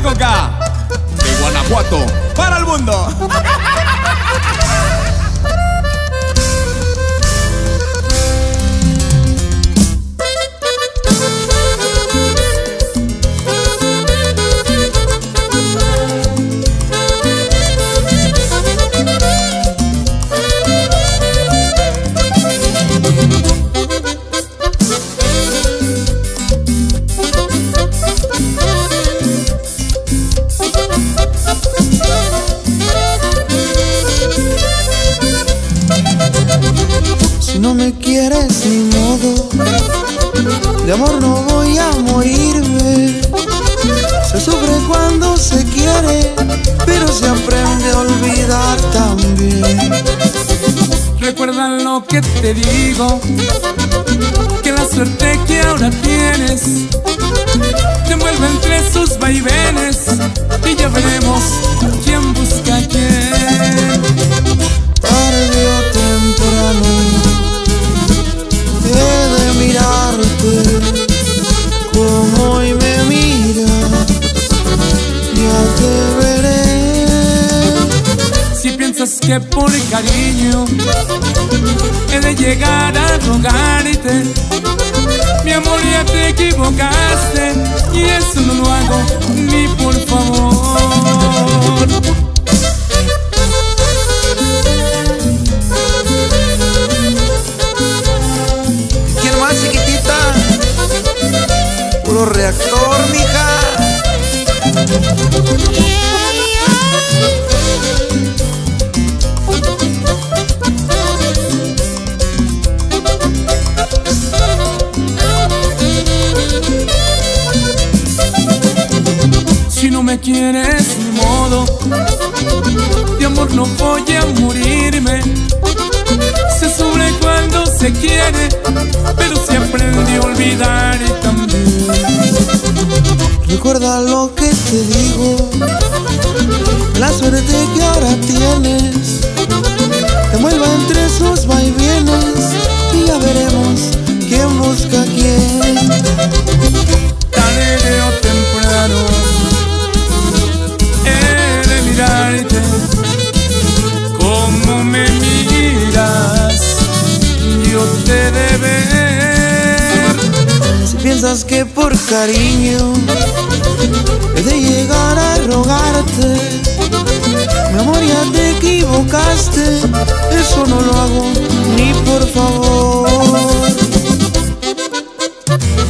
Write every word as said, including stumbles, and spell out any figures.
Coca, de Guanajuato para el mundo. Si no me quieres ni modo, de amor no voy a morirme. Se sufre cuando se quiere, pero se aprende a olvidar también. Recuerda lo que te digo, que la suerte que ahora tienes te envuelve entre sus vaivenes, y ya veremos quién busca a quién. Tarde o temprano he de mirarte como hoy me miras, ya te veré. Si piensas que por cariño he de llegar a rogarte, mi amor, ya te equivocaste, y eso no lo hago ni por favor. ¿Quién más, chiquitita? Puro reactor, mija. Si no me quieres, ni modo, de amor no voy a morirme. Se sufre cuando se quiere, pero se aprende a olvidar también. Recuerda lo que te digo, la suerte que ahora tienes te envuelva entre sus vaivienes, y ya veremos quién busca a quién. Tarde o temprano he de mirarte como me miras, yo te he de ver. Si piensas que por cariño he de llegar a rogarte, mi amor, ya te equivocaste, eso no lo hago ni por favor.